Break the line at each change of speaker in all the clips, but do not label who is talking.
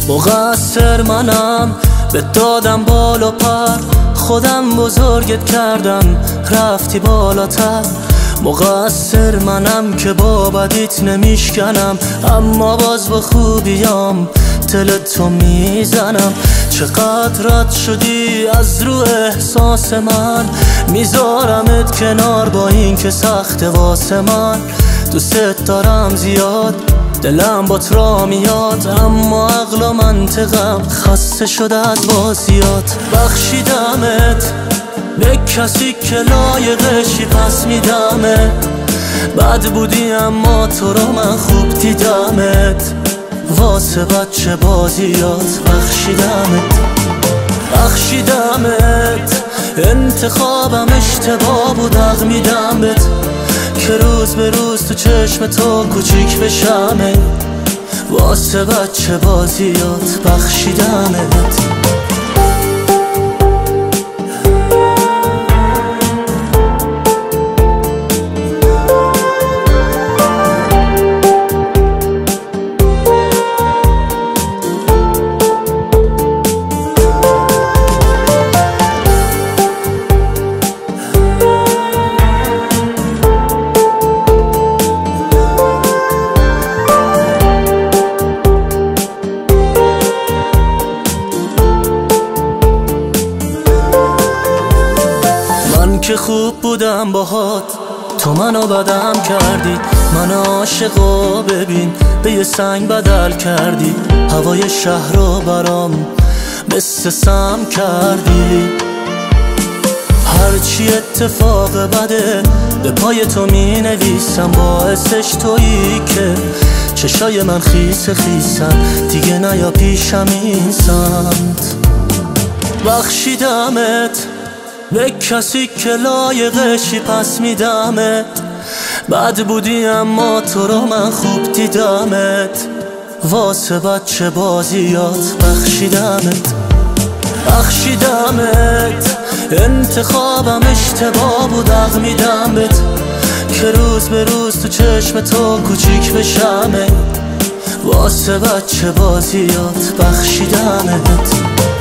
مقصر منم، به دادم بال و پر، خودم بزرگت کردم رفتی بالاتر. مقصر منم که با بدیت نمیشکنم، اما باز با خوبیام دل تو میزنم. چقدر رد شدی از رو احساس من، میذارمت کنار با این که سخت واسه من. دوست دارم زیاد، دلم بات را میاد، اما عقل و منطقم خسته شده از بازیات. بخشیدمت به کسی که لایقشی، پس میدمت. بد بودی اما تو رو من خوب دیدمت، واسه بچه بازیات. بخشیدمت، انتخابم اشتباه بود، حق میدم بهت که روز به روز تو چشم تو کوچیک بشمه، واسه بچه بازیات. بخشیدمت. که خوب بودم باهات، تو منو بدم کردی. من عاشقو ببین به یه سنگ بدل کردی، هوای شهر رو برام مثل سم کردی. هرچی اتفاق بده به پای تو می نویسم، باعثش تویی که چشای من خیسن، دیگه نیا پیشم این سمت. بخشیدمت به کسی که لایقشی، پس میدمت. بد بودی اما تو رو من خوب دیدمت، واسه بچه بازیات. بخشیدمت، انتخابم اشتباه بود، حق میدم بهت که روز به روز تو چشم تو کوچیک بشمه، واسه بچه بازیات. بخشیدمت.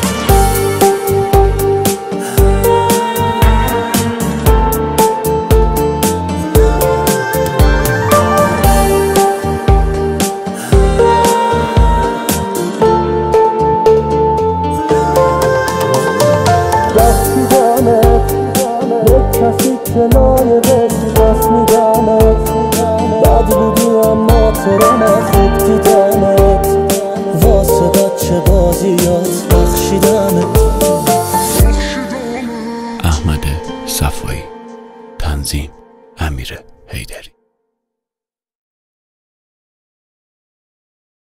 کسی که لایقشی، پس میدمت. بد بودی اما تو رو من خوب دیدمت، واسه بچه بازیات. بخشیدمت.
احمد صفایی، تنظیم امیر حیدری.